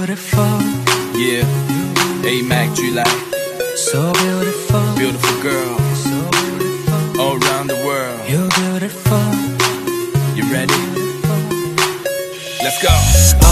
beautiful. Yeah, A-Mac, July. So beautiful. Beautiful girl. So beautiful. All around the world. You're beautiful. You ready? Let's go.